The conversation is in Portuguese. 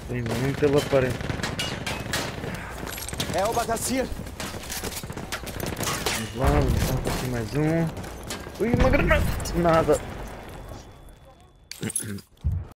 Tem muito pela parede. Erobert das Ziel. Vamos lá, vamos aqui mais um. Ui, uma granada. Nada.